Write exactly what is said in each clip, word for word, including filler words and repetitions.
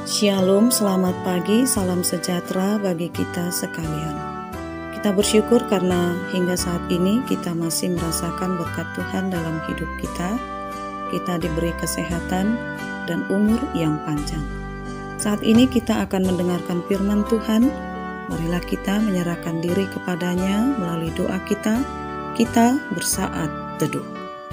Shalom, selamat pagi, salam sejahtera bagi kita sekalian. Kita bersyukur karena hingga saat ini kita masih merasakan berkat Tuhan dalam hidup kita. Kita diberi kesehatan dan umur yang panjang. Saat ini kita akan mendengarkan firman Tuhan. Marilah kita menyerahkan diri kepadanya melalui doa kita. Kita bersaat teduh.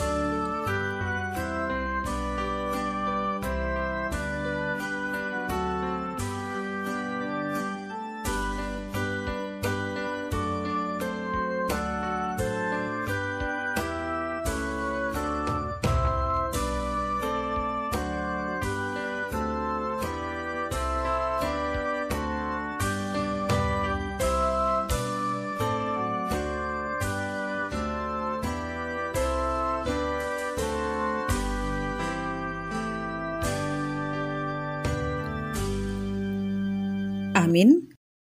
Amin.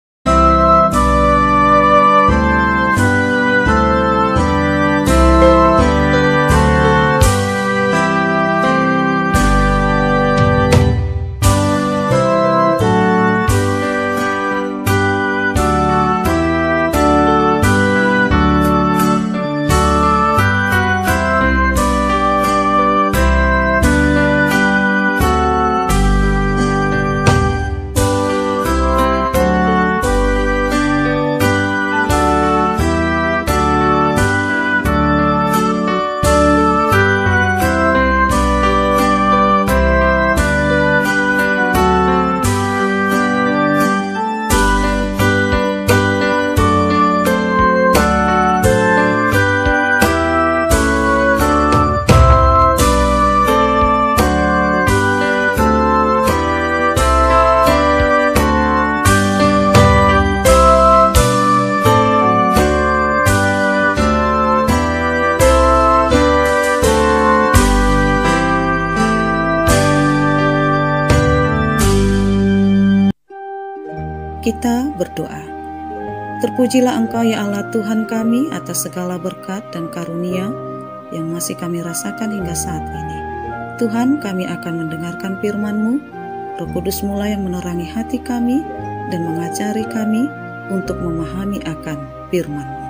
Kita berdoa. Terpujilah Engkau ya Allah Tuhan kami atas segala berkat dan karunia yang masih kami rasakan hingga saat ini. Tuhan, kami akan mendengarkan firman-Mu. Roh Kudus mulai yang menerangi hati kami dan mengajari kami untuk memahami akan firman-Mu.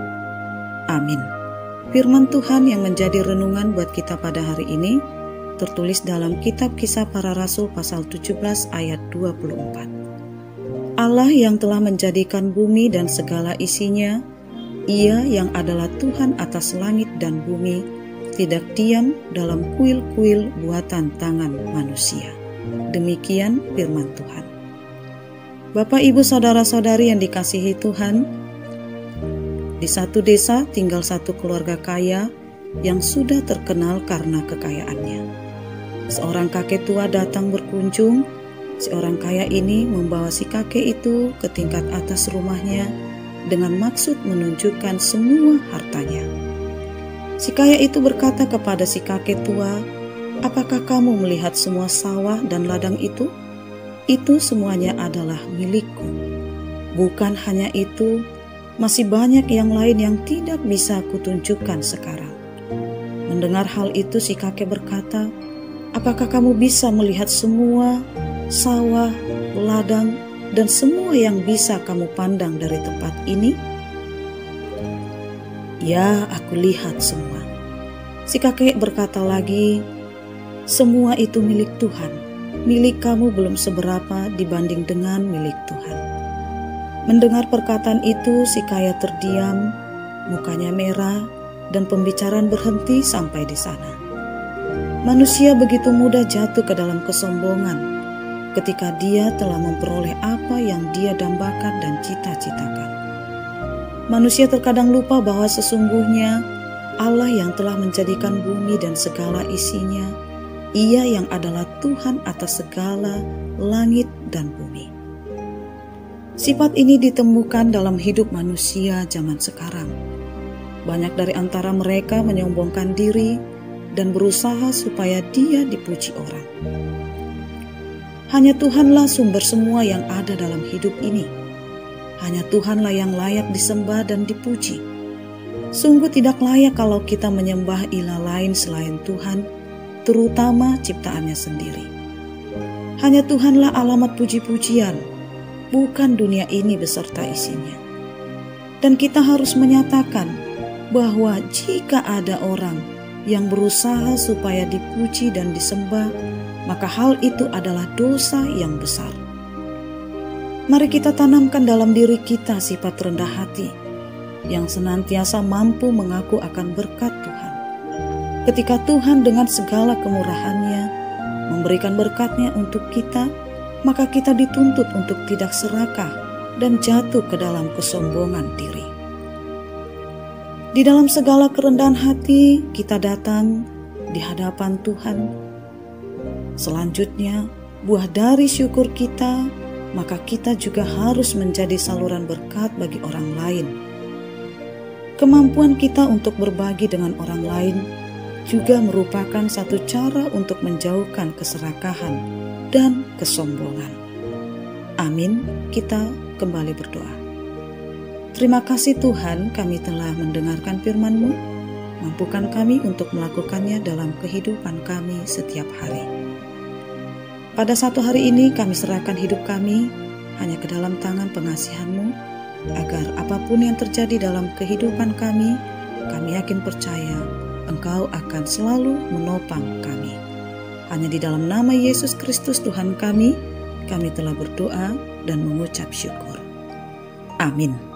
Amin. Firman Tuhan yang menjadi renungan buat kita pada hari ini tertulis dalam kitab Kisah Para Rasul pasal tujuh belas ayat dua puluh empat. Allah yang telah menjadikan bumi dan segala isinya, Ia yang adalah Tuhan atas langit dan bumi, tidak diam dalam kuil-kuil buatan tangan manusia. Demikian firman Tuhan. Bapak, Ibu, saudara-saudari yang dikasihi Tuhan, di satu desa tinggal satu keluarga kaya yang sudah terkenal karena kekayaannya. Seorang kakek tua datang berkunjung. Si orang kaya ini membawa si kakek itu ke tingkat atas rumahnya dengan maksud menunjukkan semua hartanya. Si kaya itu berkata kepada si kakek tua, "Apakah kamu melihat semua sawah dan ladang itu? Itu semuanya adalah milikku. Bukan hanya itu, masih banyak yang lain yang tidak bisa kutunjukkan sekarang." Mendengar hal itu si kakek berkata, "Apakah kamu bisa melihat semua sawah, ladang, dan semua yang bisa kamu pandang dari tempat ini?" "Ya, aku lihat semua." Si kakek berkata lagi, "Semua itu milik Tuhan. Milik kamu belum seberapa dibanding dengan milik Tuhan." Mendengar perkataan itu, si kaya terdiam, mukanya merah, dan pembicaraan berhenti sampai di sana. Manusia begitu mudah jatuh ke dalam kesombongan ketika dia telah memperoleh apa yang dia dambakan dan cita-citakan. Manusia terkadang lupa bahwa sesungguhnya Allah yang telah menjadikan bumi dan segala isinya, Ia yang adalah Tuhan atas segala langit dan bumi. Sifat ini ditemukan dalam hidup manusia zaman sekarang. Banyak dari antara mereka menyombongkan diri dan berusaha supaya dia dipuji orang. Hanya Tuhanlah sumber semua yang ada dalam hidup ini. Hanya Tuhanlah yang layak disembah dan dipuji. Sungguh tidak layak kalau kita menyembah ilah lain selain Tuhan, terutama ciptaannya sendiri. Hanya Tuhanlah alamat puji-pujian, bukan dunia ini beserta isinya. Dan kita harus menyatakan bahwa jika ada orang yang berusaha supaya dipuji dan disembah, maka hal itu adalah dosa yang besar. Mari kita tanamkan dalam diri kita sifat rendah hati yang senantiasa mampu mengaku akan berkat Tuhan. Ketika Tuhan dengan segala kemurahannya memberikan berkatnya untuk kita, maka kita dituntut untuk tidak serakah dan jatuh ke dalam kesombongan diri. Di dalam segala kerendahan hati, kita datang di hadapan Tuhan. Selanjutnya, buah dari syukur kita, maka kita juga harus menjadi saluran berkat bagi orang lain. Kemampuan kita untuk berbagi dengan orang lain juga merupakan satu cara untuk menjauhkan keserakahan dan kesombongan. Amin. Kita kembali berdoa. Terima kasih Tuhan, kami telah mendengarkan firman-Mu. Mampukan kami untuk melakukannya dalam kehidupan kami setiap hari. Pada satu hari ini kami serahkan hidup kami hanya ke dalam tangan pengasihan-Mu, agar apapun yang terjadi dalam kehidupan kami, kami yakin percaya Engkau akan selalu menopang kami. Hanya di dalam nama Yesus Kristus Tuhan kami, kami telah berdoa dan mengucap syukur. Amin.